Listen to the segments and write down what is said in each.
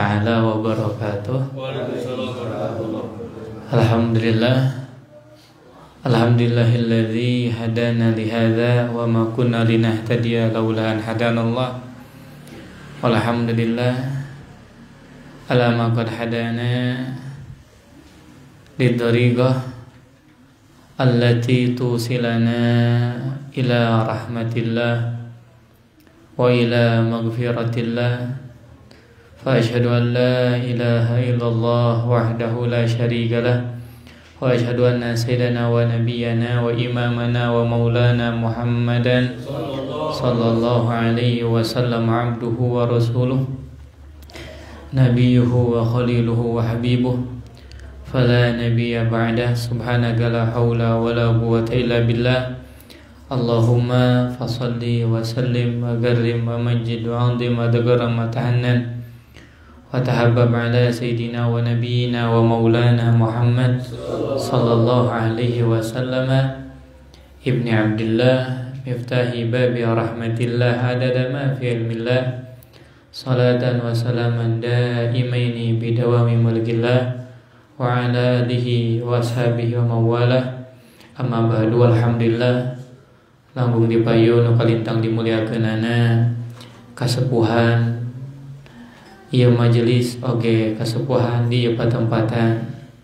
ta'ala wa barakatuh. Alhamdulillahilladzi hadana lihadza wa ma kunna linahtadiya laula an hadanallah. Walhamdulillah ala ma qad hadana lidariqah allati tusilana ila rahmatillah wa ila maghfiratillah. Fa asyhadu an la ilaha illallah wahdahu la syarika lah wa asyhadu anna sayyidana wa nabiyyana wa imamana wa maulana Muhammadan sallallahu alaihi wasallam abduhu wa rasuluh nabiyuhu wa khaliluhu wa habibuh fala nabiyya ba'dah. Subhanaka la haula wa la quwwata illa billah. Allahumma fasalli wa sallim wa garrim wa majid wa anzim wa dagaram wa tahannan wa tahabbab ala sayyidina wa nabiyyina wa maulana Muhammad sallallahu alaihi wasallam ibni Abdillah miftahi babi rahmatillah adada ma fi ilmillah salatan wa salaman daimaini bidawami mulkillah wa ala alihi wa ashabihi wa mawalah. Amma ba'du. Alhamdulillah langgung dipayu nu kalintang dimuliakeunana kasepuhan ieu majelis oge kasepuhan di ieu patempatan.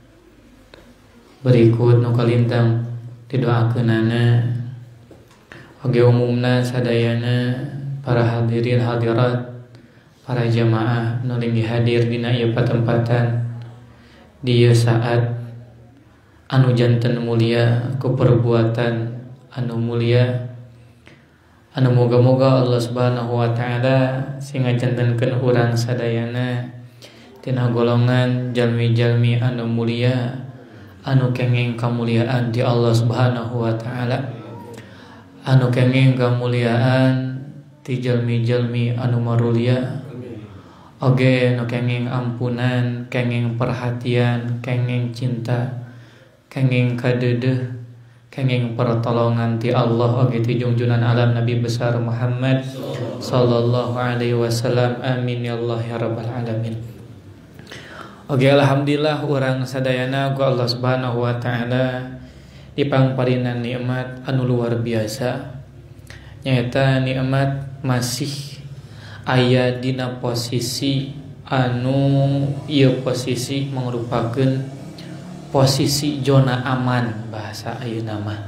Berikut nu kalintang didoakeunana oge umumna sadayana para hadirin hadirat, para jamaah nu linggi hadir dina ieu patempatan di ieu saat anu janten mulia ku perbuatan anu mulia anu moga-moga Allah Subhanahu wa taala sing ngajantenkeun urang sadayana tina golongan jalmi-jalmi anu mulia anu kenging kamuliaan di Allah Subhanahu wa taala, anu kenging kamuliaan ti jalmi-jalmi anu marulia oge anu kenging ampunan, kenging perhatian, kenging cinta, kenging kadeudeuh, kenging pertolongan ti Allah oge ti junjunan alam Nabi besar Muhammad sallallahu alaihi wasallam. Amin ya Allah ya rabbal alamin. Oge alhamdulillah urang sadayana ku Allah Subhanahu wa taala dipangparingan nikmat anu luar biasa. Nyaeta nikmat masih aya dina posisi anu ieu posisi mangrupakeun posisi zona aman bahasa ayeuna mah.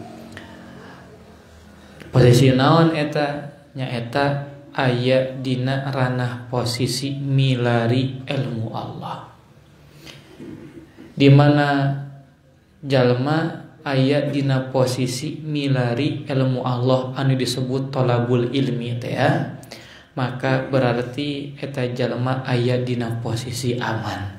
Posisi naon eta? Nyaeta aya dina ranah posisi milari ilmu Allah, di mana jalma aya dina posisi milari ilmu Allah anu disebut thalabul ilmi teh ya, maka berarti eta jalma aya dina posisi aman.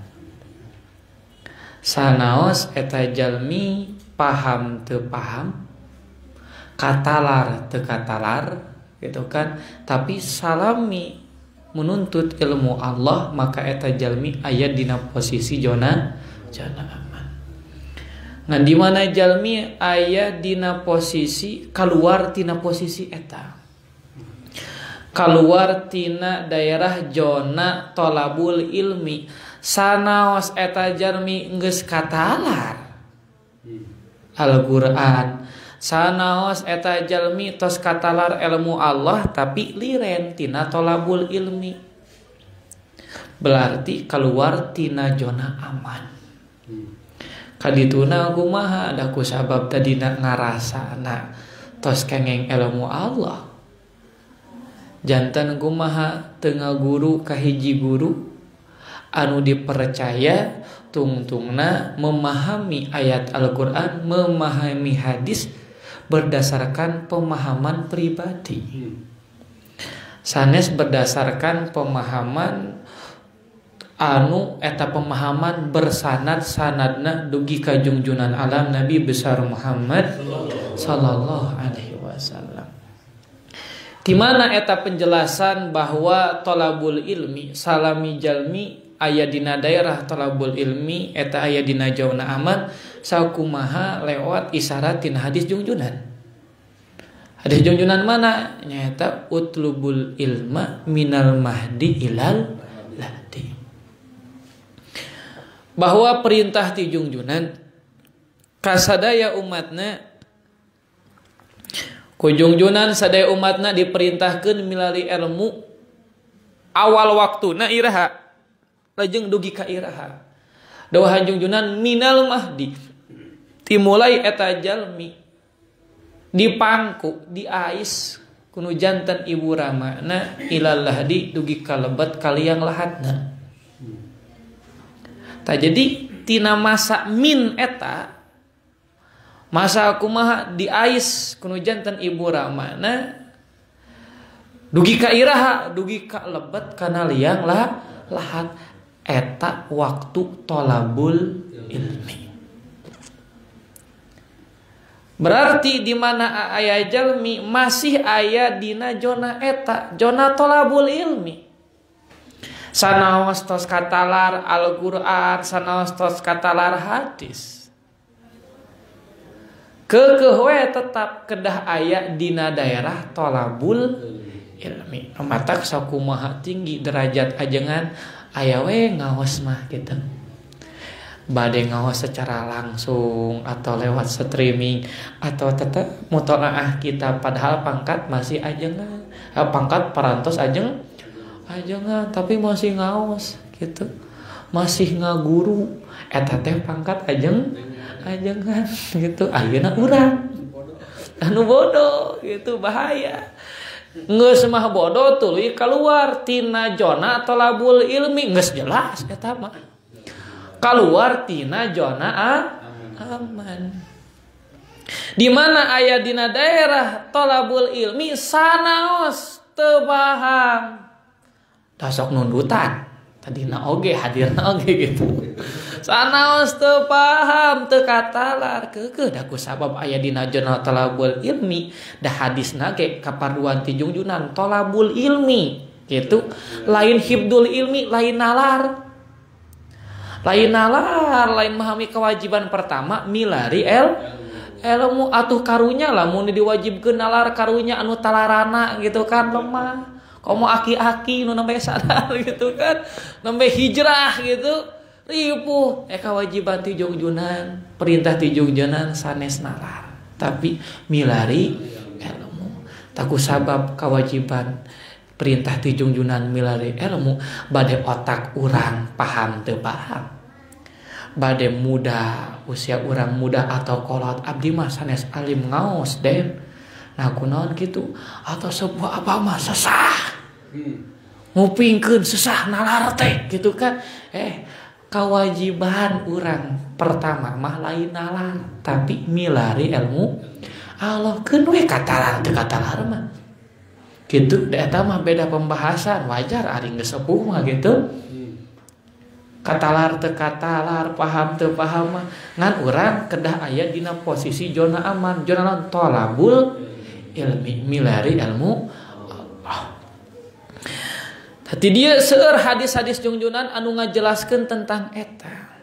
Sanaos eta jalmi paham teu paham, katalar teu katalar gitu kan, tapi salami menuntut ilmu Allah maka eta jalmi aya dina posisi zona aman. Ngan di mana jalmi aya dina posisi keluar tina posisi eta, keluar tina daerah zona thalabul ilmi, sanaos eta jalmi geus katalar Al-Qur'an, sanaos eta jalmi tos katalar ilmu Allah tapi liren tina thalabul ilmi, berarti keluar tina zona aman. Kadituna kumaha da ku sabab tadina ngarasana tos kengeng ilmu Allah, janten kumaha teu ngaguru ka hiji guru anu dipercaya tungtungna memahami ayat Al-Qur'an, memahami hadis berdasarkan pemahaman pribadi. Sanes berdasarkan pemahaman anu eta pemahaman bersanad sanadna dugi ka junjunan alam Nabi besar Muhammad sallallahu alaihi wasallam. Di mana eta penjelasan bahwa thalabul ilmi salami jalmi aya dina daerah thalabul ilmi eta aya dina zona aman sakumaha lewat isyarat tina hadis junjunan. Hadis junjunan mana? Nyata utlubul ilma minal mahdi ilal lahdi. bahwa perintah ti junjunan kasadaya umatna ku junjunan sadaya umatna diperintahkeun milari ilmu awal waktuna iraha lajeng dugi ka iraha dawuh junjunan minal mahdi timulai eta jalmi dipangku diais kunu jantan ibu ramana ilal lahdi dugi ka lebat kaliang lahatna. Tak jadi tina masa min eta masa kumaha diais kunu jantan ibu ramana dugi ka iraha dugi ka lebat kana liang lahat eta waktu tolabul ilmi. Berarti di mana aya jalmi masih aya dina zona eta zona tolabul ilmi. Sanaos tos katalar Al-Qur'an, sanaos tos katalar hadis. Keukeuh we tetap kedah aya dina daerah tolabul ilmi. Matak sakumaha tinggi derajat ajengan aya we ngaos mah gitu. Bade ngaos secara langsung atau lewat streaming atau tetap mutolaah kita padahal pangkat masih ajengan. Pangkat parantos ajengan tapi masih ngaos gitu. Masih ngaguru eta teh pangkat ajengan gitu. Ayeuna urang anu bodoh gitu bahaya. Geus mah bodoh tuluy keluar tina zona tolabul ilmi geus jelas eta mah. Keluar tina zona aman. Di mana aya dina daerah tolabul ilmi sanaos teu paham. Dasok nundutan tadina oge hadirna oge gitu. Sanaos teu paham teu katalar keukeuh da ku sabab aya dina zona tolabul ilmi da hadisna ge kaparduan ti junjunan tolabul ilmi gitu. Lain hibdul ilmi lain nalar. Lain memahami kewajiban pertama milari ilmu atuh karunya lamun diwajibkeun nalar karunya anu talarana gitu kan lemah. Komo aki-aki nu nembe sadar gitu kan. Nembe hijrah gitu. Ripuh kewajiban ti junjunan, perintah ti junjunan sanes nalar. Tapi milari ilmu. Taku sabab kewajiban perintah ti junjunan milari ilmu bade otak urang paham teu paham. Bade muda usia urang muda atau kolot abdi mah sanes alim ngaos den. Nah kunaon kitu atau sebuah apa mah sesah. Ngupingkeun sesah nalar teh gitu kan. Kewajiban urang pertama mah lain nalar tapi milari ilmu Allah keun we katalar teu katalar mah. Gitu eta mah beda pembahasan wajar ari geus sepuh mah gitu. Katalar teu katalar paham teu paham mah ngan urang kedah aya dina posisi zona aman zona tolabul ilmi milari ilmu Allah. Tadi dia seueur hadis-hadis junjunan anu ngajelaskeun tentang eta.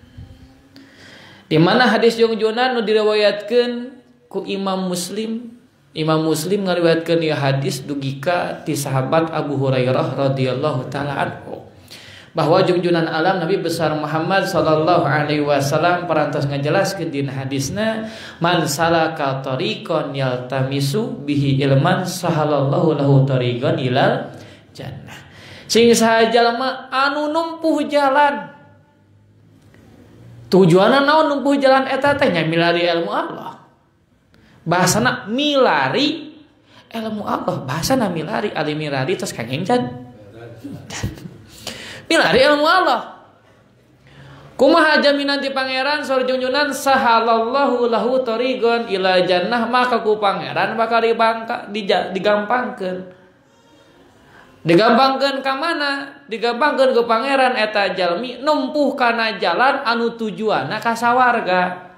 Di mana hadis junjunan nu diriwayatkeun ku Imam Muslim ngariwayatkeun ieu hadis dugi ka ti sahabat Abu Hurairah radhiyallahu taala anhu bahwa junjunan alam Nabi besar Muhammad sallallahu alaihi wasallam parantos ngajelaskeun dina hadisna man salaka tariqan yaltamisu bihi ilman sahalallahu lahu tariqan ilal jannah. Sing saha jalma anu numpuh jalan tujuanna naon numpuh jalan eta teh nya milari ilmu Allah. Bahasana milari ilmu Allah, bahasana milari alimirari terus kangeng can. Milari ilmu Allah. Kumaha jaminan ti pangeran saur junjunan sahalallahu lahu tariqan ila jannah maka ku pangeran bakal digampangkeun. Digampangkeun ka mana? Digampangkeun ku pangeran eta jalmi numpuh kana jalan anu tujuanna ka sawarga.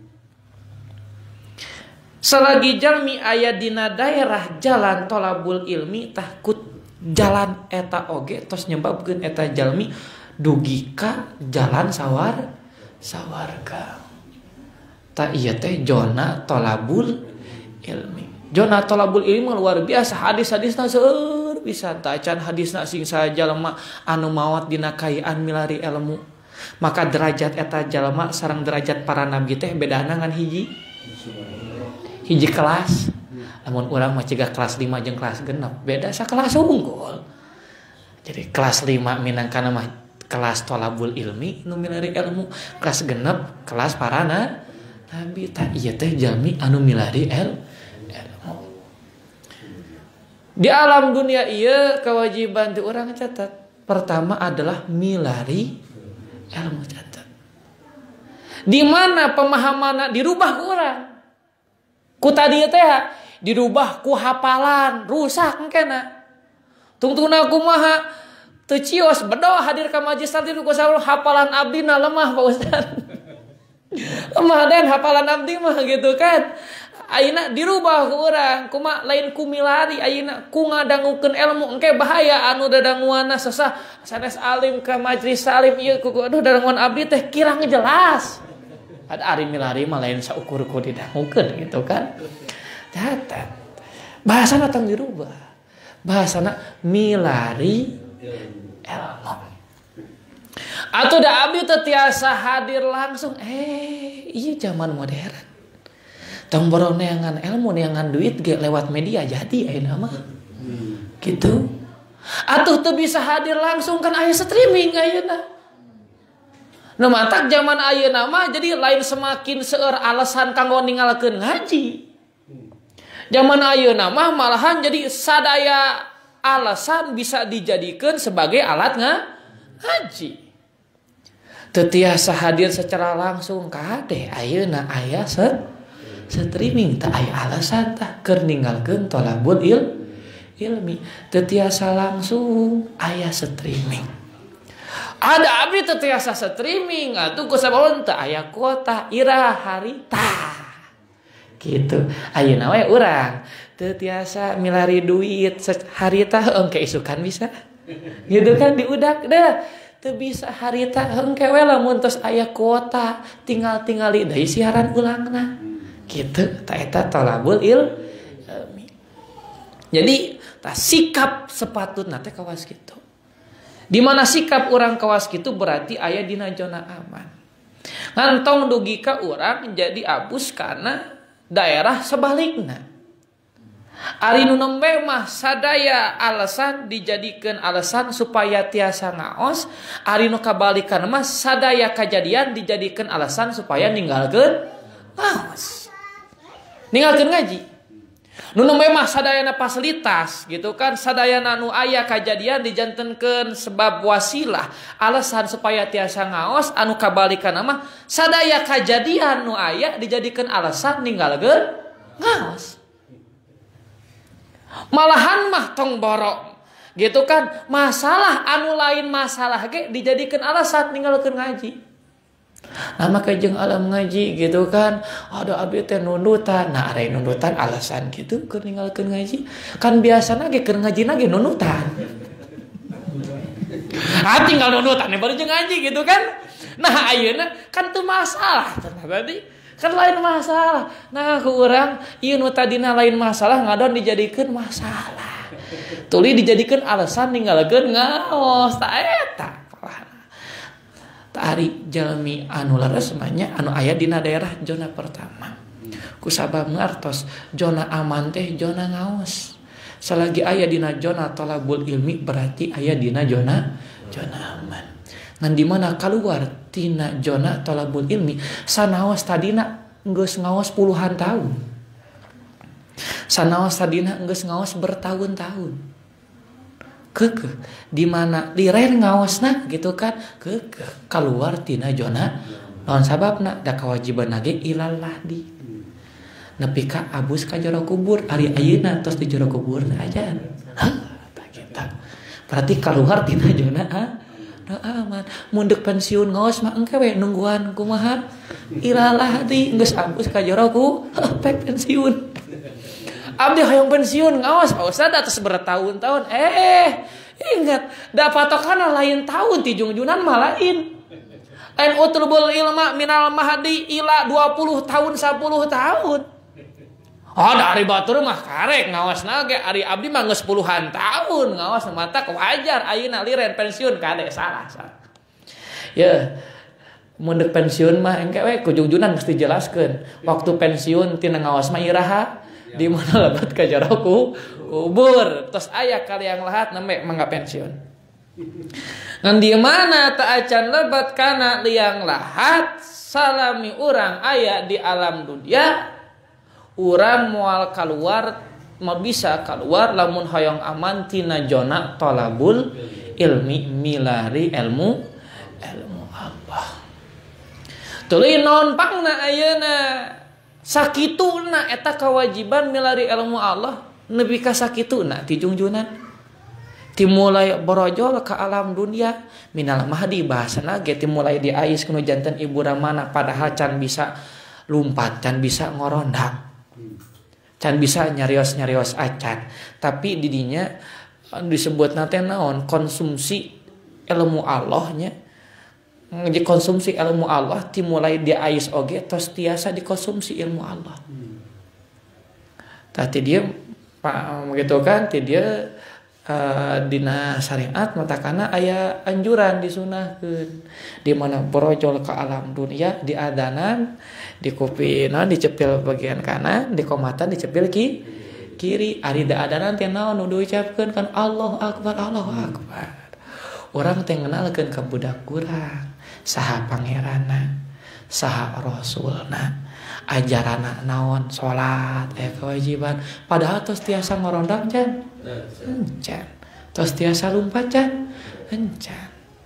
Selagi jalmi aya dina daerah jalan tolabul ilmi takut jalan eta oge tos nyebabkeun eta jalmi dugi ka jalan sawarga. Ta ieu teh zona tolabul ilmi. Zona tolabul ilmi luar biasa hadis-hadisna seueur pisan ta can hadisna sing saha jalma anu maot dina kayaan milari ilmu. Maka derajat eta jalma sareng derajat para nabi teh bedana ngan hiji kelas. Lamun urang mah cegah kelas 5 jeung kelas 6 beda sakelas unggul. Jadi kelas 5 minangkana mah kelas tolabul ilmi nu milari ilmu, kelas 6 kelas para nabi. Tah ieu teh jalmi anu milari ilmu. Di alam dunia ieu kewajiban ti urang catat. Pertama adalah milari ilmu catat. Di mana pemahamanna dirubah ku urang. Ku tadi teh dirubah ku hafalan, rusak engkena. Tungtungna kumaha teu cios bedo hadir ka majelis taklim ku saur hafalan abdina lemah Pak Ustaz. Lemah dan hafalan abdi mah gitu kan. Ayeuna dirubah ku urang, kumaha lain ku milari ayeuna ku ngadangukeun ilmu engke bahaya anu dadanguanna sesah sanes alim ka majelis salim ieu ku aduh dadanguan abdi teh kirang jelas. Ada ari milari mah lain saukur ku didangukeun gitu kan. Catat. Bahasana tong dirubah. Bahasana milari ilmu. Atuh da abdi teu tiasa hadir langsung. Ieu zaman modern. Tong borong neangan ilmu neangan duit ge lewat media jadi ayeuna mah. Gitu. Atuh teu bisa hadir langsung kan aya streaming ayeuna. Nu matak zaman ayeuna mah jadi lain semakin seueur alasan kanggo ningalkeun ngaji. Zaman ayeuna mah malahan jadi sadaya alasan bisa dijadikan sebagai alat ngaji. Teu tiasa hadir secara langsung kade ayeuna aya streaming tah aya alasan tah keur ninggalkeun thalabul ilmi. Teu tiasa langsung aya streaming. Ada abdi teu tiasa streaming atuh ku sabaon teu aya kuota ira harita. Gitu. Ayeuna we urang teu tiasa milari duit harita engke isukan bisa. Gitu kan diudak deh. Teu bisa harita engke we lamun tos aya kuota tinggal-tingali deui siaran ulangna. Gitu. Ta eta thalabul ilmi. Jadi ta sikap sepatutna teh kawas kitu. Di mana sikap urang kawas kitu berarti aya dina zona aman. Ngantong dugi ka urang jadi abus kana daerah sebaliknya. Ari nu nembe mah sadaya alasan dijadikeun alasan supaya tiasa ngaos, ari nu kabalikan mah sadaya kajadian dijadikeun alasan supaya ninggalkeun ngaos. Ninggalkeun ngaji. Nu nembe mah sadayana fasilitas gitu kan, sadayana nu aya kajadian dijantenkeun sebab wasilah alasan supaya tiasa ngaos, anu kabalikan mah sadaya kajadian nu aya dijadikan alasan ninggalkeun ngaos. Malahan mah tong borok gitu kan, masalah anu lain masalah ge dijadikan alasan ninggalkeun ngaji. Nah maka jeung alam ngaji gitu kan, ada abdi teh nunutan. Nah ada nunutan alasan gitu keur ninggalkeun ngaji. Kan biasana ge keur ngajina ge nunutan. Tinggal nunutan baru jeung ngaji gitu kan. Nah ayeuna kan teu masalah tadi. Kan lain masalah. Nah ku urang ieu nu tadina lain masalah ngadon dijadikeun masalah. Tuluy dijadikeun alasan ninggalkeun ngaos ta eta. Ari jalmi anu laras manya anu aya dina daerah zona pertama. Kusabab ngartos zona aman teh zona ngaos. Selagi aya dina zona thalabul ilmi berarti aya dina zona aman. Ngan di mana keluar tina zona thalabul ilmi sanaos tadina geus ngaos puluhan tahun. Sanaos tadina geus ngaos bertahun-tahun. Kekeh di mana liren ngaosna gitu kan kekeh keluar tina zona naon sababna da kewajiban ge ilallah di nepi ka abus ka jero kubur ari ayeuna tos di jero kubur aja tah kita berarti keluar tina zona aman mun deuk pensiun ngaos mah engke we nungguan kumaha ilallah di geus abus ka jero ku pensiun. Abdi hayang pensiun ngawas Pak Ustaz atas bertahun-tahun. Ingat, da patokanna lain tahun ti jungjunan mah lain. Lain utlubul ilma minal mahdi ila 20 tahun 10 tahun. Oh dari batur mah karek ngawasna ge ari abdi mah geus puluhan tahun ngawas mata wajar ayeuna liren pensiun kade salah. Ya, mundek pensiun mah engke we kujungjunan mesti jelaskeun. Waktu pensiun tina ngawas mah iraha di mana lebat ka jero kubur. Tos aya kaliang lahat nembe mangga pensiun. Ngan di mana teu acan lebat kana liang lahat salami urang aya di alam dunia urang moal keluar mau bisa keluar lamun hoyong aman tina zona talabul ilmi milari ilmu Allah. Tuluy naon pangna ayeuna sakituna eta kewajiban milari ilmu Allah nepi ka sakituna ti junjunan timulai borojol ke alam dunia minal mahdi bahasana ge timulai diais kuno janten ibu ramana padahal can bisa lumpat can bisa ngorondang can bisa nyarios acan tapi didinya disebut nate naon konsumsi ilmu Allahnya konsumsi ilmu Allah dimulai diais oge tos tiasa dikonsumsi ilmu Allah. Tadi dia begitu kan dia dina syariat matakana aya anjuran disunahkeun di mana borojol ke alam dunia di adanan di kupina dicepil bagian kanan di komatan dicepil kiri ari da adanan teh naon nu diucapkeun kan Allahu akbar urang teh ngenalkeun ka budak urang saha pangerana saha rasulna ajarana naon salat kewajiban padahal tos tiasa ngorondang can encan tos tiasa lumpat can encan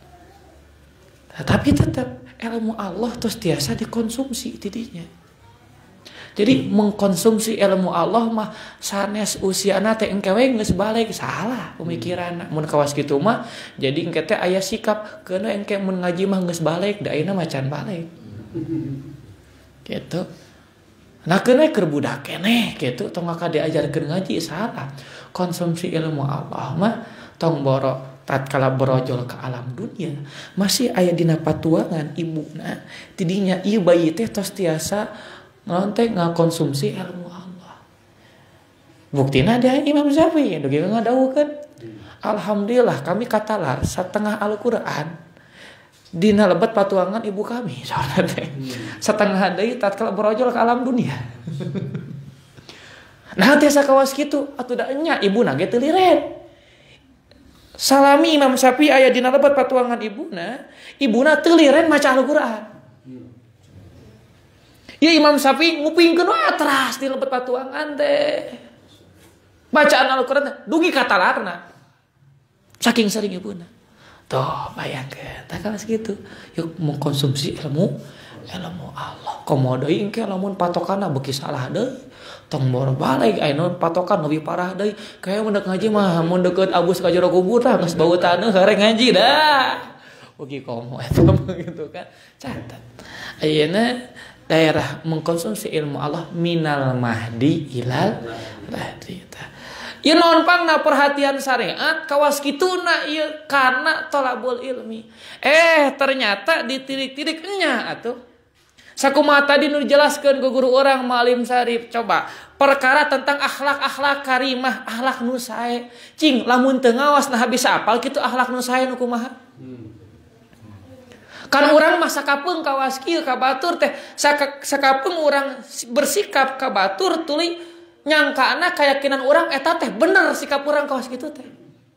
tapi tetap ilmu Allah tos tiasa dikonsumsi tidinya. Jadi mengkonsumsi ilmu Allah mah sanes usiana teh engke we geus balik salah pemikiranna. Mun kawas kitu mah jadi engke teh aya sikap keuna engke mun ngaji mah geus balik da ayeuna macan balik. Gitu. Nah keuna keur budak keneh kitu tong ka diajarkeun ngaji salah. Konsumsi ilmu Allah mah tong boro tatkala berojol ke alam dunia masih aya dina patuangan ibuna tidinya ieu bayi teh tos tiasa ngontek ngakonsumsi ilmu Allah. Buktina ada Imam Syafi'i nu geus ngadawukeun. Alhamdulillah kami katalar setengah Al-Qur'an dina lebat patuangan ibu kami. Soalna teh setengah deui tatkala berojol ke alam dunia. Nah teh sakawas kitu atuh da nya ibuna ge teu liret. Salami Imam Syafi'i aya dina lebat patuangan ibuna teu liret maca Al-Qur'an. Ya Imam Syafi'i ngupingkeun wae teras di lebet patuangan teh. Bacaan Al-Qur'an dugi katalarna. Saking sering ibuna. Tuh bayangkeun tah kawas kitu. Yuk mengkonsumsi ilmu Allah. Komo deui engke lamun patokanna beuki salah deui. Tong boro balik aya patokan lebih parah deui. Kayak mun ngaji mah mun deukeut abus ka jero kubur tah geus bautan hareng ngaji dah. Beuki komo eta gitu kan. Catat. Ayeuna daerah mengkonsumsi ilmu Allah minal mahdi ilal lahdi. Ieu naon pangna perhatian syariat kawas kituna ieu kana thalabul ilmi. Ternyata ditilik-tilik nya atuh. Sakumaha tadi nu dijelaskeun ku guru urang Maalim Syarif coba perkara tentang akhlak karimah, akhlak nu sae. Cing lamun teu ngaos nah bisa apal kitu akhlak nu sae nu kumaha? Kan urang mah sakapeung kawas kieu ka batur teh sakapeung urang bersikap ka batur tuluy nyangkaana keyakinan urang eta teh bener sikap urang kawas kitu teh.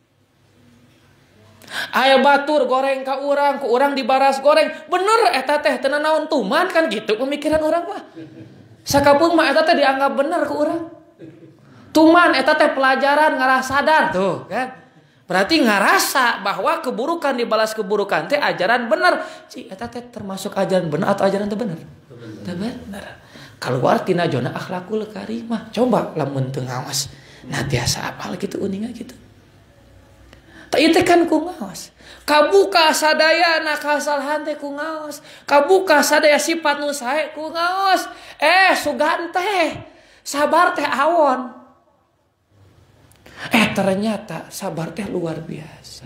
Aya batur goreng ka urang, ku urang dibaras goreng, bener eta teh teu naon tuman kan gitu pemikiran urang mah. Sakapeung mah eta teh dianggap bener ku urang. Tuman eta teh pelajaran ngarah sadar tuh kan. Berarti ngarasa bahwa keburukan dibalas keburukan teh ajaran bener. Ci eta teh termasuk ajaran bener atau ajaran teu bener? Teu bener. Keluar tina zona akhlakul karimah. Coba lamun teu ngaos. Nah tiasa apal kitu uninga kitu. Tah ieu teh kan ku ngaos. Kabuka sadayana kasalahan teh ku ngaos. Kabuka sadaya sifat nu sae ku ngaos. Sugan teh sabar teh awon. Ternyata sabar teh luar biasa.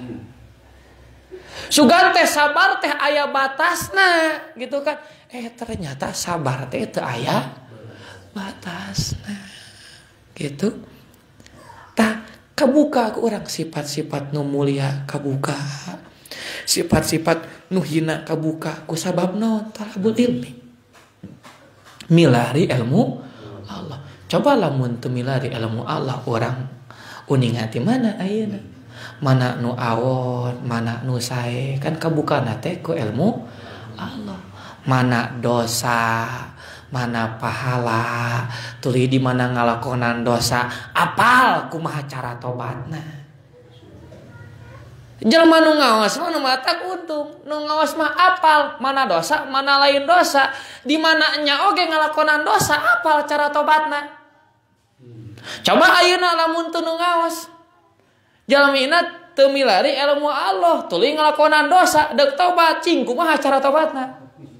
Sugan teh sabar teh aya batasna gitu kan. Ternyata sabar teh teu aya batasna. Gitu. Tah kabuka ku urang sifat-sifat nu mulia kabuka. Sifat-sifat nu hina kabuka ku sabab naon talabul ilmi. Milari ilmu Allah. Coba lamun teu milari ilmu Allah orang uning hati mana ayeuna. Mana nu awon, mana nu sae, kan kabukana teh ku ilmu Allah. Mana dosa, mana pahala, tuluy di mana ngalakonan dosa, apal kumaha cara tobatna. Jelema nu ngaos mah nu matak untung, nu ngaos mah apal mana dosa, mana lain dosa, di mana nya oge ngalakonan dosa, apal cara tobatna. Coba ayeuna lamun teu nu ngaos. Jalmina teu milari ilmu Allah, tuluy ngalakonan dosa, deuk tobat, cing kumaha cara tobatna.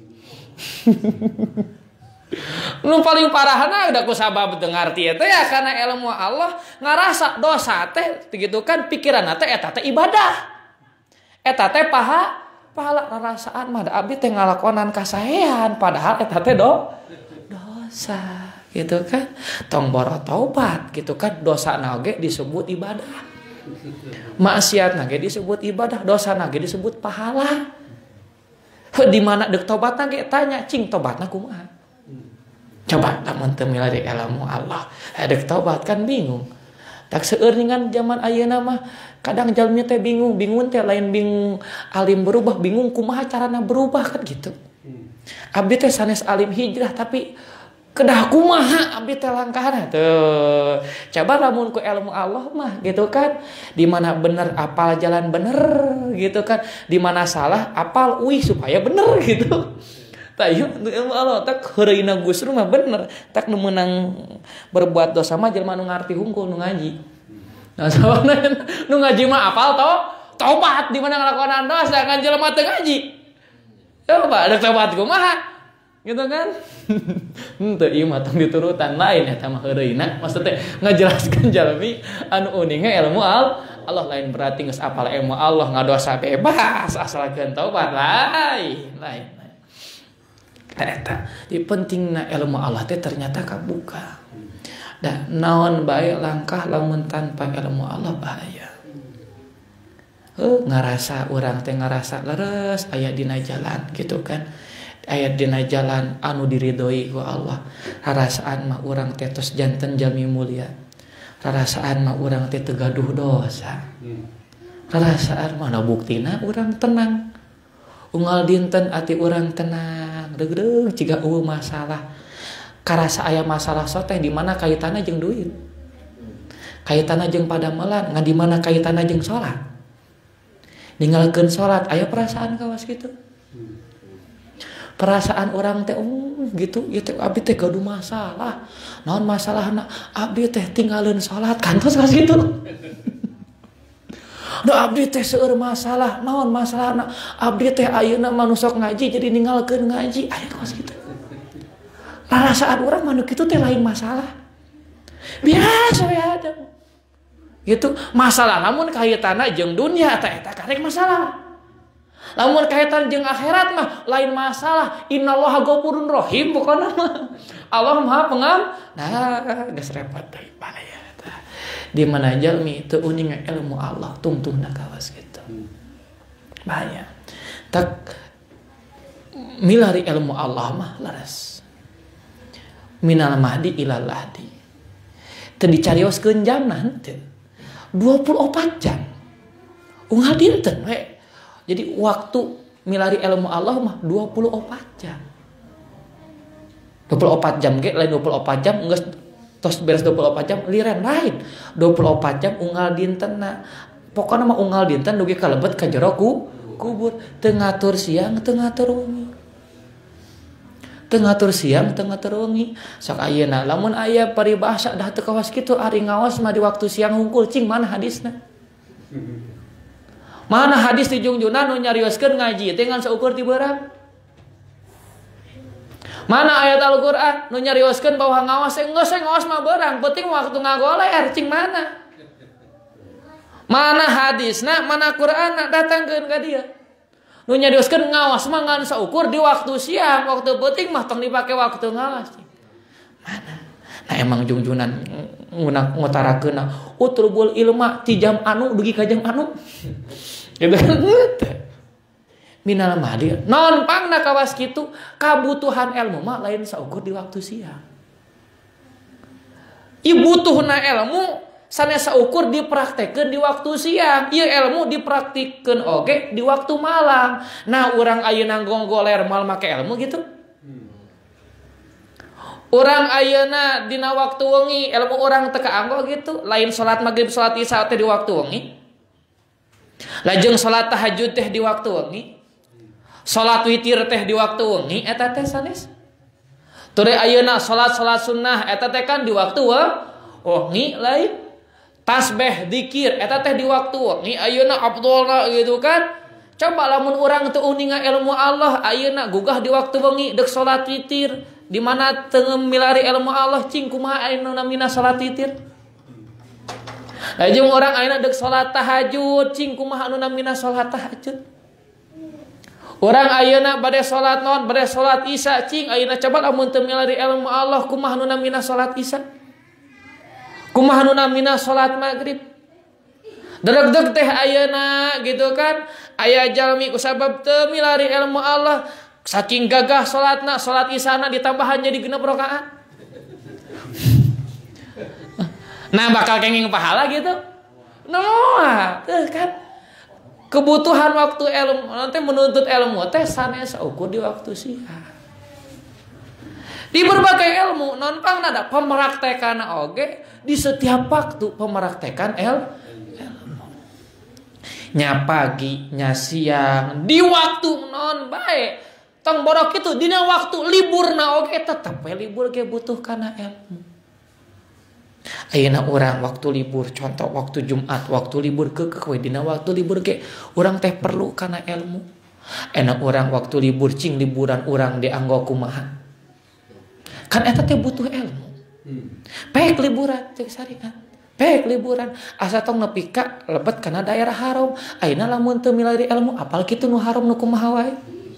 Nu paling parahna udah ku sabab dengar teh ya karena ilmu Allah ngarasa dosa teh begitu kan pikiranna teh eta teh ibadah. Eta teh pahala rarasaan mah da abdi teh ngalakonan kasaean padahal eta teh dosa gitu kan. Tong boro taubat gitu kan, dosana oge disebut ibadah. Maksiatna ge disebut ibadah, dosana ge disebut pahala. Di mana deuk tobatna ge tanya cing tobatna kumaha? Coba lamun teu milari ilmu Allah, deuk tobat kan bingung. Tak seueuringan zaman ayeuna mah kadang jalmi teh bingung teh lain bingung alim berubah, bingung kumaha carana berubah kan gitu. Abdi teh sanes alim hijrah tapi kedah kumaha abdi teh langkahna tuh. Coba lamun ku ilmu Allah mah gitu kan, di mana bener apal jalan bener gitu kan, di mana salah apal supaya bener gitu. Tayu ilmu Allah tak heureuna Gusru mah bener, tak nu meunang berbuat dosa mah jelema nu ngarti hungkul nu ngaji. Nah, sababna nu ngaji mah apal tobat di mana ngalakonan dosa kan jelema teu ngaji. Coba ada tobat kumaha? Gitu kan? Henteu ieu mah tong diturutan lain eta mah heureuna. Maksudnya ngajelaskeun jalmi anu uninge ilmu Allah lain berarti geus apal ilmu Allah ngadosa bebas asalkeun tobat lain. Eta di pentingna ilmu Allah teh ternyata kabuka. Da naon bae langkah lamun tanpa ilmu Allah bahaya. Ngarasa urang teh ngarasa leres aya dina jalan gitu kan. Aya dina jalan anu diridhoi ku Allah. Rarasaan mah urang teh tos janten jalmi mulia. Rarasaan mah urang teh teu gaduh dosa. Rarasaan mah buktina urang tenang. Unggal dinten ati urang tenang, deug-deug ciga eueuh masalah. Karasa aya masalah soteh di mana kaitanna jeung duit. Kaitanna jeung padamelan, ngan di mana kaitanna jeung salat. Ninggalkeun salat aya perasaan kawas kitu. Perasaan orang teh gitu, ieu teh abdi teh gaduh masalah. Naon masalahna? Abdi teh tinggalin salat, kantos kawas kitu. Da abdi teh seueur masalah, naon masalahna? Abdi teh ayeuna manusok ngaji jadi ninggalkeun ngaji, aya kawas kitu. Perasaan urang mah nu kitu teh lain masalah. Biasa we ada. Gitu, masalah lamun kaitanna jeung dunia eta karek masalah. Lamun kaitan jeung akhirat mah lain masalah. Innallaha ghafurun rahim pokona mah. Allah Maha Pengampun. Nah, geus repot deui bahaya eta. Di mana jalmi teu uning ilmu Allah tungtungna kawas kitu. Bahaya. Tak milari ilmu Allah mah laras. Minal mahdi ilal lahdi. Teu dicarioskeun jamna henteu. 24 jam. Unggal dinten we. Jadi waktu milari ilmu Allah mah 24 jam. 24 jam ge lain 24 jam geus tos beres 24 jam liren lain. 24 jam unggal dintenna. Pokona mah unggal dinten dugi kalebet ka jero kubur, teu ngatur siang, teu ngatur wengi. Teu ngatur siang, teu ngatur wengi. Sok ayeuna lamun aya paribahasa dah teu kawas kitu ari ngaos mah di waktu siang hungkul cing mana hadisna? Mana hadis di jungjungan nu nyarioskeun ngaji teh ngan saukur ti beurang? Mana ayat Al-Qur'an nu nyarioskeun bahwa ngaos geus ngaos mah beurang, penting waktu ngagoler cing mana? Mana hadisna, mana Qur'anna datangkeun ka dieu. Nu nyarioskeun ngaos mah ngan saukur di waktu siang, waktu penting mah tong dipake waktu ngaos. Mana? Nah emang junjunan ngutarakeunna utrubul ilma ti jam anu dugi ka jam anu. Gitu kan? minal mahdi. Non pangna kawas kitu kabutuhan ilmu mah lain saukur di waktu siang. Ieu butuhna ilmu sanes saukur dipraktekkeun di waktu siang. Ieu ilmu dipraktikkeun oge di waktu malam. Nah, urang ayeuna gonggoler moal make ilmu gitu. Urang ayeuna dina waktu wengi ilmu urang teu kaanggo gitu. Lain salat maghrib salat isya teh di waktu wengi. Lajeng salat tahajud teh di waktu wengi. Salat witir teh di waktu wengi eta teh sanes. Tuluy ayeuna salat sunnah eta teh kan di waktu wengi lain. Tasbih dzikir eta teh di waktu wengi ayeuna afdolna gitu kan. Coba lamun urang teu uninga ilmu Allah ayeuna gugah di waktu wengi deuk salat witir. Di mana teu milari ilmu Allah cing kumaha ayeuna namina salat witir. Lajeng urang ayeuna deuk salat tahajud cing kumaha anu namina salat tahajud. Urang ayeuna bade salat naon bade salat isya cing ayeuna coba lamun teu milari ilmu Allah kumaha anu namina salat isya. Kumaha anu namina salat maghrib. Deug-deug teh ayeuna gitu kan aya jalmi kusabab teu milari ilmu Allah saking gagah salatna salat isana ditambahan jadi 6 rakaat. Nah bakal kenging pahala gitu. Tuh kan kebutuhan waktu ilmu nanti menuntut ilmu teh sanes ukur di waktu siang. Di berbagai ilmu non pang ada pemraktekan oge di setiap waktu pemraktekan ilmu. Nya pagi, nya siang, di waktu non baik. Tong borok itu dina waktu liburna oge tetep we libur ge butuh kana ilmu. Ayeuna urang waktu libur contoh waktu Jumat, waktu libur keukeuh we dina waktu libur ge urang teh perlu kana ilmu. Enak urang waktu libur cing liburan urang dianggo kumaha. Kan eta teh butuh ilmu. Baik liburan cek syariat. Baik liburan asa tong nepi ka lebet kana daerah haram. Ayeuna lamun teu milari ilmu apal kitu nu haram nu kumaha wae.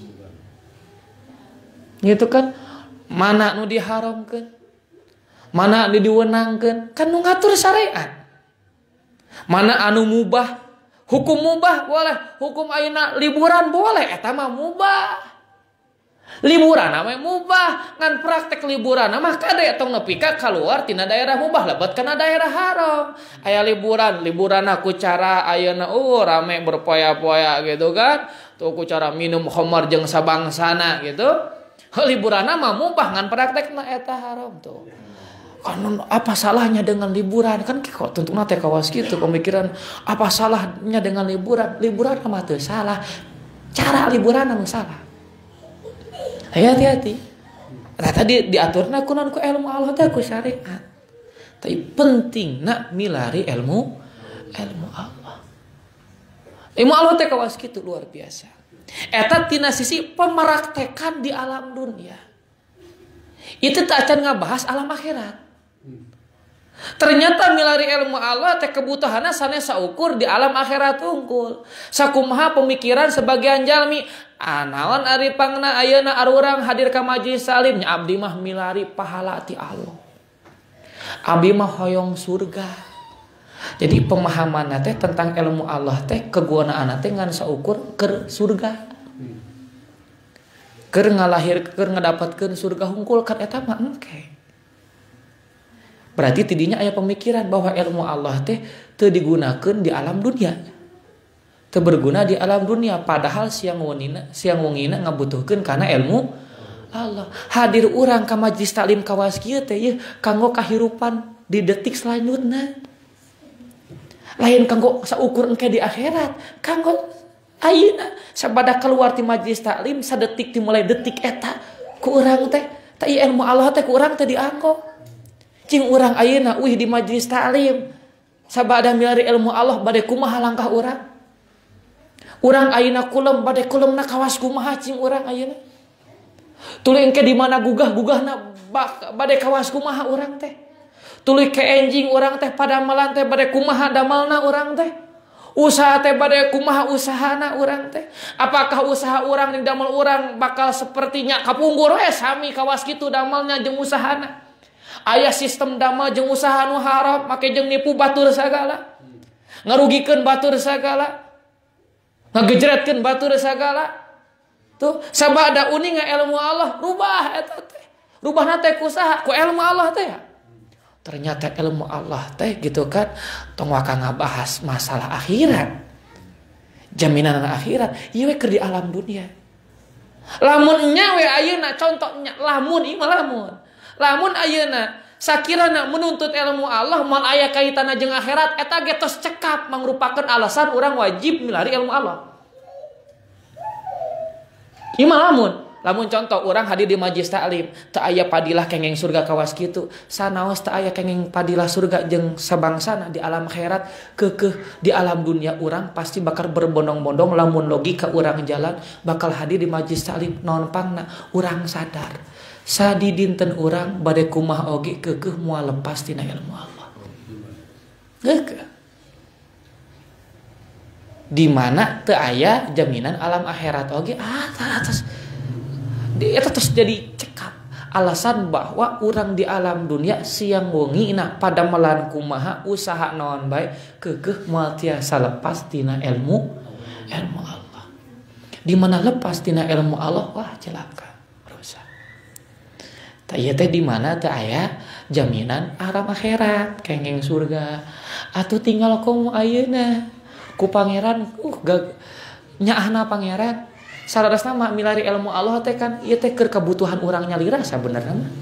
Gitu kan mana nu diharamkeun mana nu diwenangkeun kan nu ngatur syariat mana anu mubah hukum mubah boleh hukum ayeuna liburan boleh eta mah mubah liburan mah mubah ngan praktek liburan mah kade tong nepi ka kaluar tina daerah mubah lebet kana daerah haram aya liburan aku cara ayeuna rame berpoya-poya gitu kan tuh ku cara minum khamar jeung sabangsana gitu. Liburan mah mubah ngan praktekna eta haram tuh. Kan apa salahnya dengan liburan? Kan kok tuntuna teh kawas kitu pemikiran apa salahnya dengan liburan? Liburan mah teu salah. Cara liburan anu salah. Hati-hati. Rata diaturna kunaon ku ilmu Allah teh ku syariat. Tapi pentingna milari ilmu Allah. Ilmu Allah teh kawas kitu luar biasa. Eta tina sisi pemraktekan di alam dunia. Itu tak acan ngabahas alam akhirat. Ternyata milari ilmu Allah teh kebutuhanna sanes saukur di alam akhirat unggul. Sakumaha pemikiran sebagian jalmi, naon ari pangna ayeuna arurang hadir ka majelis salim nya abdi mah milari pahala ti Allah. Abdi mah hoyong surga. Jadi pemahaman teh tentang ilmu Allah teh kegunaanna teh ngan saukur keur surga. Keur ngadapatkeun surga hungkul kan eta mah engke. Berarti tidinya aya pemikiran bahwa ilmu Allah teh teu digunakeun di alam dunia. Teu berguna di alam dunia padahal siang wengina ngabutuhkeun kana ilmu Allah. Hadir urang ka majelis taklim kawas kieu teh yeuh kanggo kahirupan di detik selanjutna. Lain kanggo saukur engke di akhirat, kanggo ayeuna sabada keluar ti majelis taklim sadetik ti mulai detik eta ku urang teh ta ilmu Allah teh ku urang teh dianggo. Cing urang ayeuna di majelis taklim sabada milari ilmu Allah bade kumaha langkah urang. Urang ayeuna kulem bade kulemna kawas kumaha cing urang ayeuna. Tuluy engke di mana gugah-gugahna bade kawas kumaha urang teh. Tuluy ke enjing urang teh padamelan teh bade kumaha damalna urang teh. Usaha teh bade kumaha usahana urang teh. Apakah usaha urang jeung damal urang bakal sepertinya kapunggur we sami kawas kitu damalnya jeung usahana. Aya sistem damal jeung usaha nu haram make jeung nipu batur sagala. Ngarugikeun batur sagala. Ngagejretkeun batur sagala. Tuh sabada uning ilmu Allah rubah eta teh. Rubahna teh kusaha? Ku ilmu Allah teh ya. Ternyata ilmu Allah teh gitu kan tong waka ngabahas masalah akhirat. Jaminan akhirat ieu we keur di alam dunia. Lamun nya we ayeuna contohnya lamun ieu mah lamun. Lamun ayeuna sakirana menuntut ilmu Allah moal aya kaitanna jeung akhirat eta ge tos cekap mangrupakeun alasan urang wajib milari ilmu Allah. Ieu mah lamun contoh urang hadir di majlis taklim teu aya padilah kengeng surga kawas kitu sanaos teu aya kengeng padilah surga jeung sabangsana di alam akhirat keukeuh di alam dunia urang pasti bakal berbondong-bondong lamun logika urang jalan bakal hadir di majlis taklim naon pangna urang sadar sadi dinten urang bade kumaha oge keukeuh moal lepas tina ilmu Allah. Keukeuh. Di mana teu aya jaminan alam akhirat oge atas eta terus jadi cekap alasan bahwa urang di alam dunia siang wengi na pada melan kumaha usaha naon bae keukeuh moal tiasa lepas tina ilmu Allah. Di mana lepas tina ilmu Allah wah celaka. Ieu teh di mana teu aya jaminan alam akhirat, kengeng surga. Atuh tinggal komo ayeuna ku pangeran nyaahna pangeran. Saradosna mah milari ilmu Allah teh kan ieu teh keur kebutuhan urang nyalira sabenerna mah.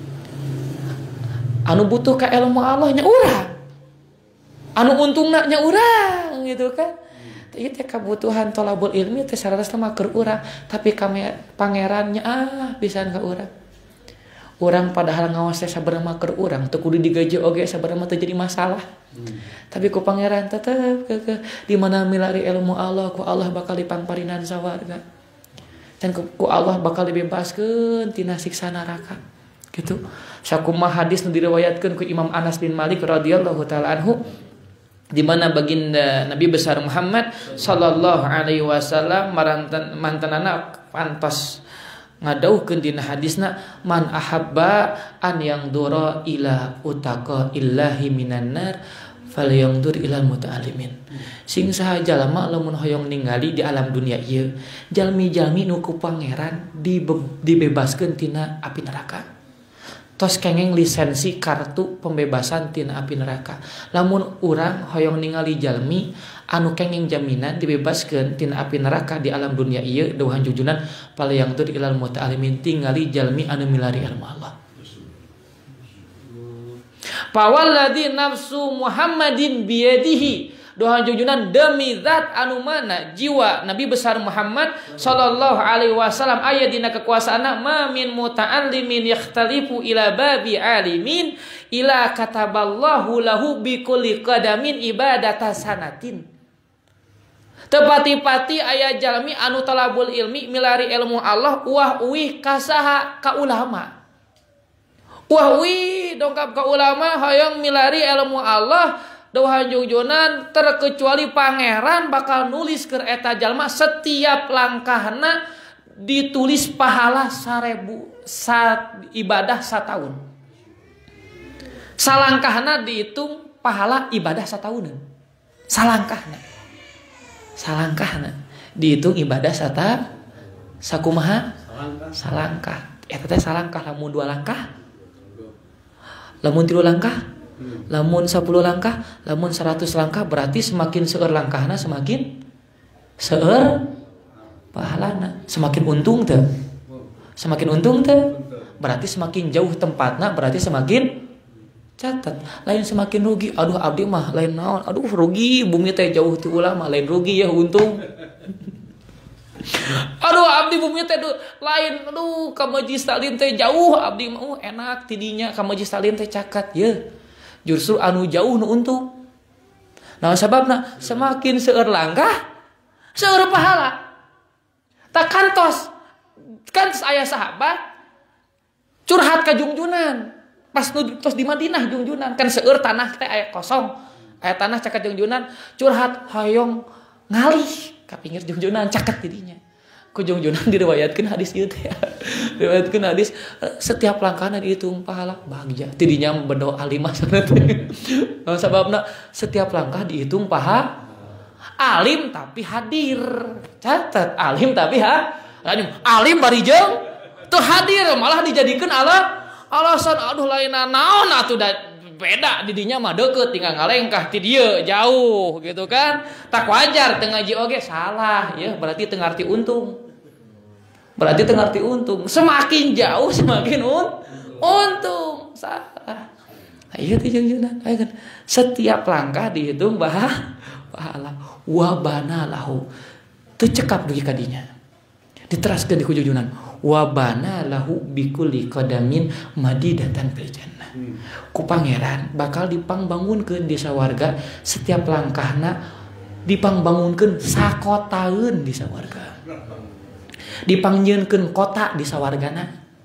Anu butuh ka ilmu Allah nya urang. Anu untungna nya urang gitu kan. Ieu teh kebutuhan thalabul ilmi teh saradosna mah keur urang, tapi pangeran nyaah pisan ka urang. Urang padahal ngawas teh sabarema keur urang teu kudu digaji oge sabarema teu jadi masalah. Tapi ku pangeran tetep keukeuh di mana milari ilmu Allah ku Allah bakal dipangparinan sawarga. Dan ku Allah bakal dibebaskeun tina siksa neraka. Gitu. Sakumaha hadis nu diriwayatkeun ku Imam Anas bin Malik radhiyallahu taala anhu di mana baginda Nabi besar Muhammad sallallahu alaihi wasallam mantanana pantos ngadauhkeun dina hadisna man ahabba an yang dura ila utaqa illahi minan nar falyangdur ilal muta'allimin. Sing saha jalma lamun hoyong ningali di alam dunia ieu jalmi-jalmi nu ku pangeran dibebaskeun tina api neraka. Tos kengeng lisensi kartu pembebasan tina api neraka. Lamun urang hoyong ningali jalmi anu kengeng jaminan dibebaskeun tina api neraka di alam dunia ieu dawuhan jujunan palayangtur ilal muta'allimin tingali jalmi anu milari ilmu Allah. Pawalladzi nafsu Muhammadin biyadihi doa jujunan demi zat anu mana jiwa Nabi besar Muhammad sallallahu alaihi wasallam aya dina kekuasaana ma min muta'allimin yakhtalifu ila babi alimin ila kataballahu lahu bi kulli qadamin ibadata sanatin. Tepati-pati aya jalmi anu talabul ilmi milari ilmu Allah uah uih kasaha ka ulama. Wah wih dongkap ka ulama hayang milari ilmu Allah dawuhan jungjunan terkecuali pangeran bakal nulis keur eta jalma setiap langkahna ditulis pahala 1000 ibadah satahun. Salangkahna dihitung pahala ibadah satahunan. Salangkahna dihitung ibadah sakumaha? Salangkah. Eta teh salangkah lamun 2 langkah. Lamun 3 langkah, lamun 10 langkah, lamun 100 langkah berarti semakin seueur langkahna semakin seueur pahalana. Semakin untung teu? Semakin untung teu? Berarti semakin jauh tempatna berarti semakin catat. Lain semakin rugi. Aduh abdi mah lain naon. Aduh rugi bumi teh jauh ti ulama lain rugi ya untung. Aduh abdi bumi teh lain aduh ka majlis taklim teh jauh abdi mah enak tidinya ka majlis taklim teh cakat ye. Justru anu jauh nu untung. Nah sababna semakin seueur langkah seueur pahala. Tak kantos kan aya sahabat curhat ka jungjunan pas tos di Madinah jungjunan kan seueur tanah teh aya kosong aya tanah caket jungjunan curhat hayong ngalih ka pinggir jungjunan caket tidinya. Ku jungjunan diriwayatkeun hadis ieu teh. Diriwayatkeun hadis setiap langkahna dihitung pahala bagja. Tidinya berdoa alimah sana teh. Sababna setiap langkah dihitung pahala. Alim tapi hadir. Catat alim tapi Alim bari jeung teu hadir malah dijadikeun alasan aduh lainna naon atuh beda didinya mah deukeut tinggal ngalengkah ti dieu jauh gitu kan. Tak wajar teu ngaji oge salah ya berarti teu ngarti untung. Berarti teu ngarti untung. Semakin jauh semakin untung. Salah. Ieu teh jeung setiap langkah dihitung pahala wa bana lahu. Teu cekap dugi kadinya. Diteraskeun di kujujunan wa bana lahu bikulli qadamin madidatan fil jannah. Ku pangeran bakal dipangbangunkeun di sawarga setiap langkahna dipangbangunkeun sakotaeun di sawarga. Dipangjieunkeun kota di sawargana.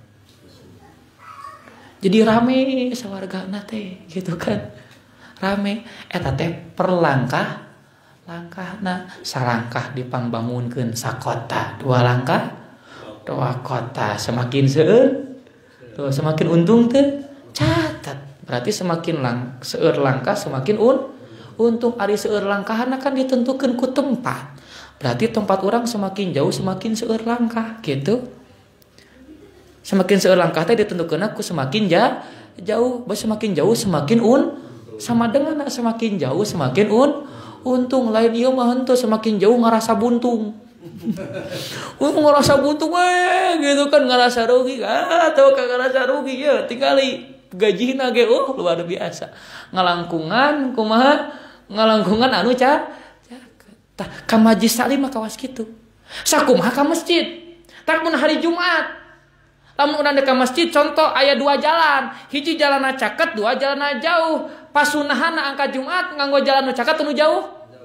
Jadi rame sawargana teh gitu kan. Rame eta teh per langkahna salangkah dipangbangunkeun sakota, 2 langkah 2 kota semakin seueur tuh semakin untung teh catat berarti semakin seueur langkah semakin untung ari seueur langkahna kan ditentukeun ku tempat berarti tempat orang semakin jauh semakin seueur langkah gitu semakin seueur langkah teh ditentukeun ku semakin jauh semakin jauh semakin sama dengan semakin jauh semakin untung lain ieu mah henteu semakin jauh ngarasa buntung. Ngerasa buntung gitu kan ngerasa rugi atau kagak ngerasa rugi ya tinggali gajina ge luar biasa ngalangkungan kumaha ngalangkungan anu tah ka majlis taklim mah kawas kitu sakumaha ka masjid tak mun hari Jumat lamun urang ka masjid contoh aya 2 jalan hiji jalanna caket 2 jalanna jauh pasunahanna angka Jumat nganggo jalan nu caket nu jauh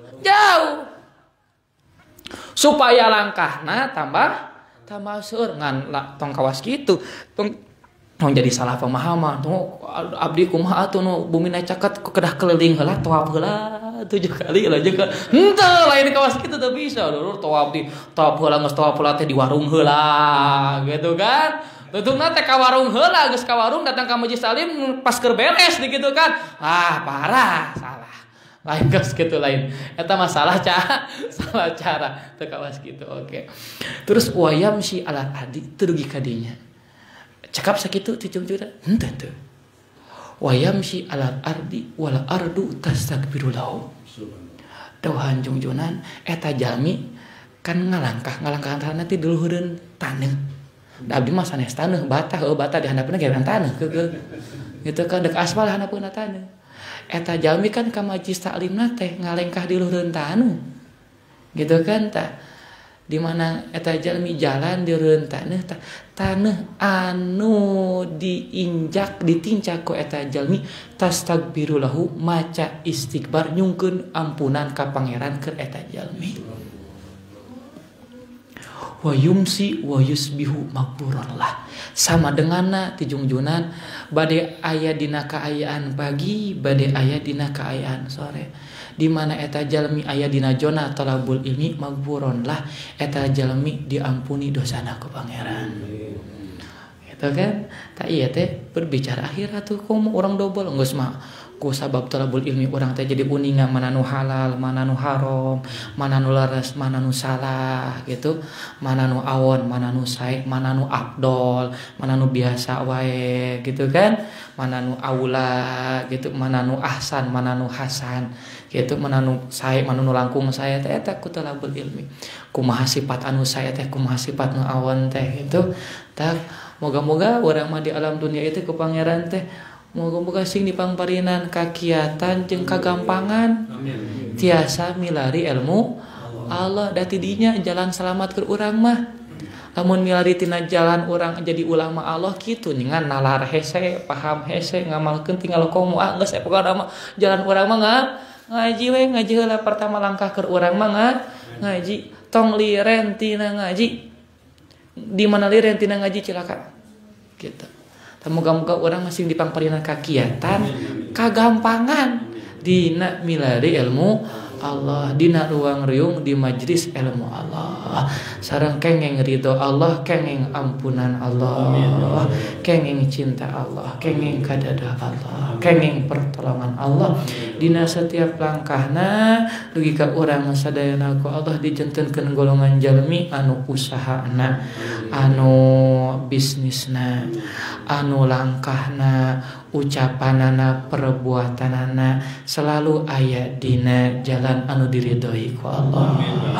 supaya langkahna tambah seueur ngan tong kawas kitu tong jadi salah pemahaman tong abdi kumaha atuh nu bumina caket kedah keliling heula tawaf heula 7 kali lah jeung henteu lain kawas kitu teu bisa lur tawaf heula geus tawaf heula teh di warung heula gitu kan tutungna teh ka warung heula geus ka warung datang ka majelis taklim pas keur beres gitu kan parah salah lain geus kitu lain eta masalah salah cara teu kawas kitu oke. Terus wayam si alat adi teu dugi kadinya cakap sakitu ti cungcuna henteu wayam si alat ardi wal ardu tastakbiru lahu dawuhan cungcunan eta jalmi kan ngalangkah ti diluhureun taneuh da abdi mah sanes taneuh bata di handapna ge taneuh gitu kan dek aspal handapna taneuh eta jalmi kan ka majlis taklimna teh ngalengkah di luhureun taneuh gitu kan tah di mana eta jalmi jalan di luhureun taneuh anu diinjak ditincak ku eta jalmi tastakbiru lahu maca istighfar nyungkeun ampunan ka pangeran keur eta jalmi wa yumsi wa yusbihu makburon lah sama denganna ti jungjunan bade aya dina kaayaan pagi bade aya dina kaayaan sore di mana eta jalmi aya dina zona talabul ilmi makburon lah eta jalmi diampuni dosana ku pangeran gitu kan tak iya teh berbicara akhirat tuh komo orang dobel geus mah ku sabab talabul ilmi urang teh jadi uningan mana nu halal mana nu haram mana nu leres mana nu salah gitu mana nu awon mana nu sae mana nu afdol mana nu biasa wae gitu kan mana nu aula gitu mana nu ahsan mana nu hasan gitu mana nu sae mana nu langkung sae teh eta ku talabul ilmi kumaha sifat anu sae teh kumaha sifat nu awon teh gitu tak moga-moga urang mah di alam dunia itu ku pangeran teh moga-moga sing dipangparinan kakiatan jeung kagampangan tiasa milari ilmu Allah dati dinya jalan selamat ke urang mah lamun milari tina jalan urang jadi ulama Allah kitu ningan nalar hese paham hese ngamalkeun tinggal komo geus pokona mah jalan urang mah ngaji we ngaji heula pertama langkah ke urang mah ngaji tong liren tina ngaji di mana liren tina ngaji cilaka gitu. Moga-moga orang masih dipangparinan kakiatan kagampangan dina milari ilmu Allah dina ruang riung di majlis ilmu Allah sareng kengeng ridho Allah kengeng ampunan Allah kengeng cinta Allah kengeng kadadah Allah kengeng pertolongan Allah dina setiap langkahna dugi ka urang sadayana ku Allah dijentenkeun golongan jalmi anu usahana, anu bisnisna, anu langkahna, ucapanana, perbuatanana selalu aya dina jalan anu diridhoi ku Allah.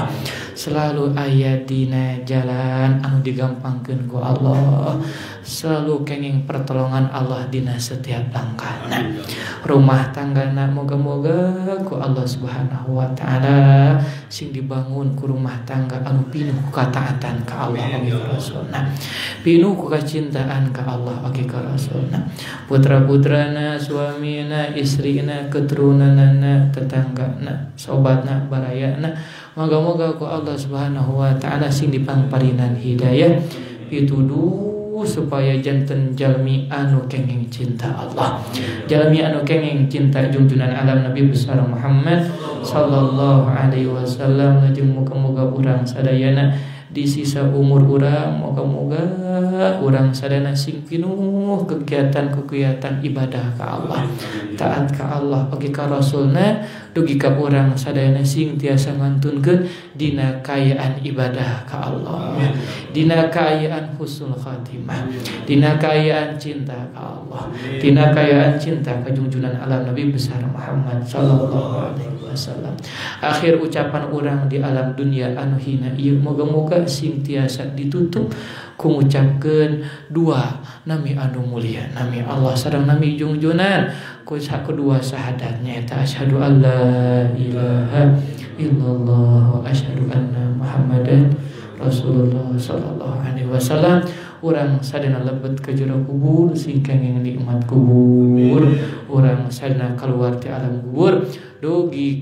Selalu aya dina jalan anu digampangkeun ku Allah. Selalu kenging pertolongan Allah dina setiap langkahna. Rumah tanggana moga-moga ku Allah Subhanahu wa taala sing dibangun ku rumah tangga anu pinuh ku kataatan ka Allah wa ka Rasulna. Pinuh ku kacintaan ka Allah wa ka Rasulna. Putra-putrana, suamina, istrina, keturunanana, tetanggana, sobatna, barayana, moga-moga ku Allah Subhanahu wa taala sing dipangparinan hidayah pituduh supaya janten jalmi anu kenging cinta Allah, jalmi anu kenging cinta junjungan alam Nabi besar Muhammad sallallahu alaihi wasallam. Lajeng muga-muga urang sadayana di sisa umur urang moga-moga urang sadana sing pinuh kegiatan ibadah ka Allah, taat ka Allah, bagi ka Rasulna, dugi ka urang sadayana sing tiasa ngantunkeun dina kaayaan ibadah ka Allah, dina kaayaan husnul khatimah, dina kaayaan cinta ka Allah, dina kaayaan cinta ka junjungan alam Nabi besar Muhammad sallallahu alaihi wasallam. Akhir ucapan urang di alam dunia anu hina ieu moga-moga sing tiasa ditutup ku ngucapkeun dua nami anu mulia, nami Allah sareng nami junjunan ku kedua syahadatnya eta asyhadu alla ilaha illallah wa asyhadu anna muhammadan rasulullah sallallahu alaihi wasallam. Urang sadana lebet ke jero kubur sing kenging nikmat kubur, urang sadana keluar ti alam kubur dugi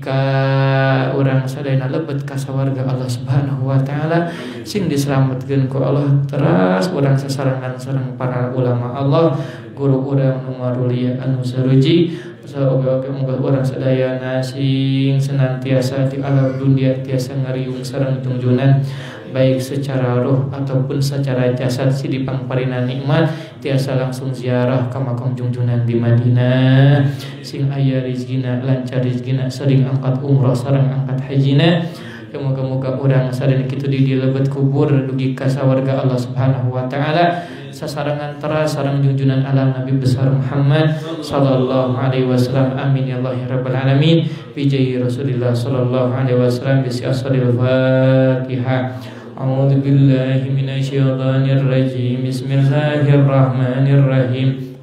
ka urang sadana lebet ka sawarga Allah Subhanahu wa taala sing diselametkeun ku Allah. Teras urang sasarangan sareng para ulama Allah, guru urang nu marulia anu saruji. Moga-moga urang sadayana sing senantiasa di alam dunia tiasa ngariung sareng junjunan baik secara roh ataupun secara jasad si dipangparina nikmat tiasa langsung ziarah ka makam junjunan di Madinah, sing aya rezekina lancar rezekina sering angkat umrah sareng angkat hajina. Moga-moga urang sadaya kitu di lebet kubur dugi ka sawarga Allah Subhanahu wa taala sasarangan teras sareng junjunan alam Nabi besar Muhammad sallallahu alaihi wasallam. Amin ya Allah ya rabbal alamin. Bi jahi Rasulillah sallallahu alaihi wasallam bi syafatil Fatihah. A'udzu billahi minasyaitonir rajim. Bismillahirrahmanirrahim.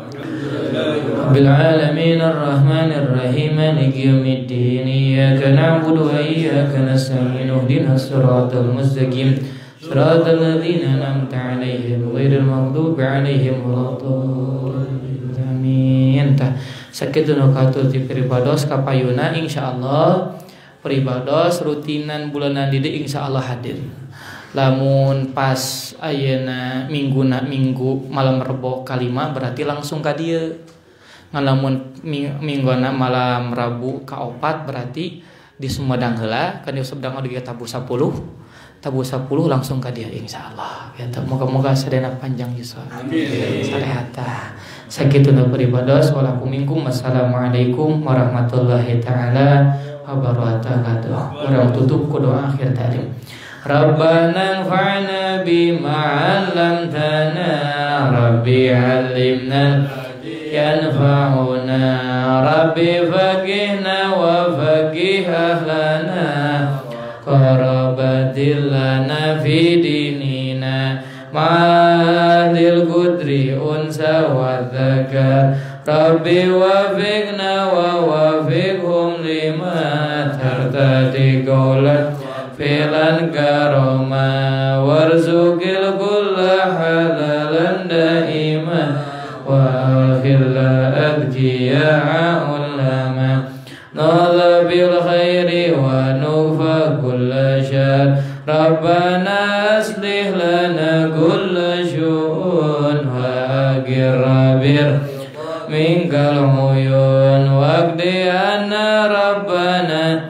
Rabbil alamin arrahmanir rahim maliki yaumiddin. Iyyaka na'budu wa iyyaka nasta'in. Ihdinas siratal mustaqim. Siratal ladzina an'amta 'alaihim ghairil maghdubi 'alaihim waladdallin. Amin. Tah sakitu katur ti peribados kapayuna insyaallah. Peribados rutinan bulanan didik insyaallah hadir. Lamun pas ayeuna minggu malam Rebo kalima berarti langsung ka dieu. Ngalamun mingguna malam Rabu kaopat berarti di Sumedang heula kan di Sumedang di tabu 10 langsung ka dieu insyaallah. Ya moga-moga sadayana panjang yuswa. Amin. Salehata. Sakituna peribados walakum minkum. Wassalamualaikum warahmatullahi taala wabarakatuh. Urang tutup ku doa akhir tadi. Rabbana anfa'na bima 'allamtana, Rabbi 'allimna yanfa'una, Rabbi faqihna wa faqih ahlana, qarabatil lana fi dinina, ma'adil qudri unsa wa dzakar, Rabbi wafiqna wa wafiqhum lima tartadi qawlan filan karoma, warzuqil kulla halalan daima, wa akhilla adjiya'a ulama, nala bil khairi wa nufa kulla syar, Rabbana aslih lana kulla syu'un, wa agirabir mingal uyun, waqdi anna Rabbana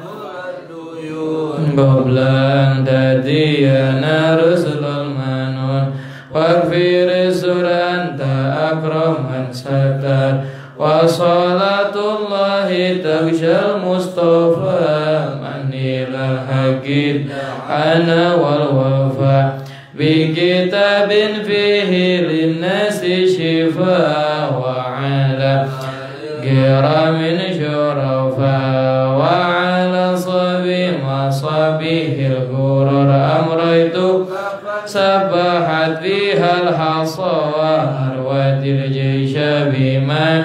qablan tadiyana rusulul manun, waghfir suranta akraman satar, wa salatullahi tagshal mustafa manilal haqid ana wal wafa bi kitabin fihi linnasi shifa wa ala kiramin syurafa wa ala sabi masabihil gurur amraitu sabahat bihal hasa wa arwatil jaysha bima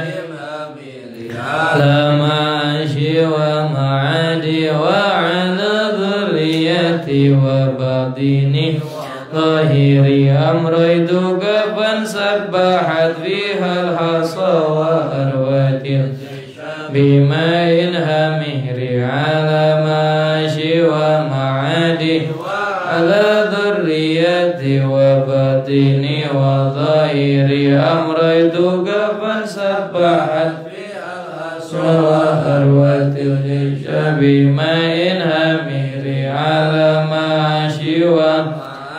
lama ashi wa ma'adi wa ala dhurriyati wa batini zahiri amraitu kafan sabahat bihal hasa wa arwatil bima inhamihri ala mashi wa ma'adi ala dhurriyati wa batini wa zahiri amraitu kafan sabahat wa arwatil jaysha bima inhamihri ala mashi wa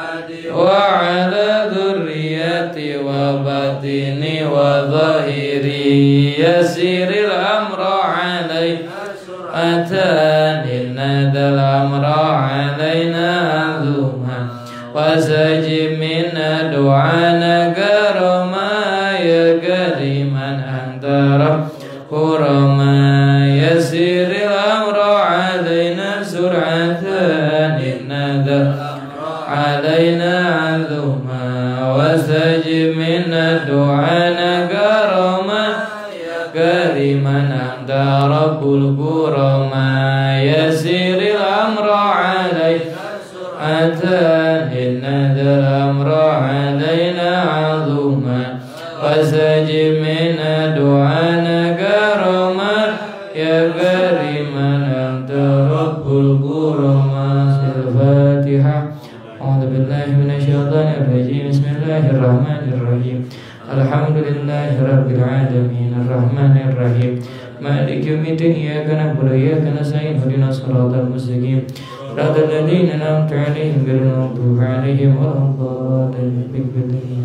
ala dhurriyati wa batini wa zahiri yasiril amra alai atanin nadal amra alaina azuma wa sajib minna du'ana karama ya kariman antara kurama yasiril amra alaina sur'atan nadal alaina azuma wastajib minna du'ana karama kariman anta rabbul kurama yasiril amra alaina atanin nadal amra alaina azuma wastajib minna du'ana karama ya kariman anta rabbul kurama. Al-Fatihah. A'udzu billahi minasyaitonir rajim. Bismillahirrahmanirrahim. Alhamdulillahi rabbil alamin arrahmanir rahim maliki yaumiddin iyyaka na'budu wa iyyaka nasta'in ihdinas siratal mustaqim siratal ladzina an'amta 'alaihim ghairil maghdubi 'alaihim waladdallin.